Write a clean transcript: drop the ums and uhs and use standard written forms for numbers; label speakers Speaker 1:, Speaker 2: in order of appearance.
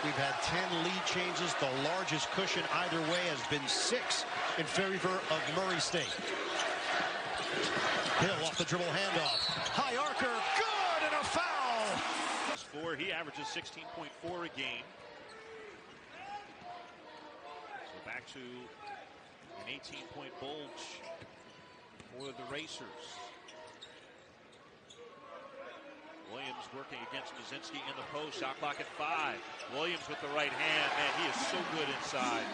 Speaker 1: We've had 10 lead changes. The largest cushion either way has been 6 in favor of Murray State. Hill off the dribble handoff. High archer, good, and a foul.
Speaker 2: He averages 16.4 a game. So back to an 18-point bulge for the Racers. Williams working against Mazinski in the post. Shot clock at 5. Williams with the right hand. Man, he is so good inside.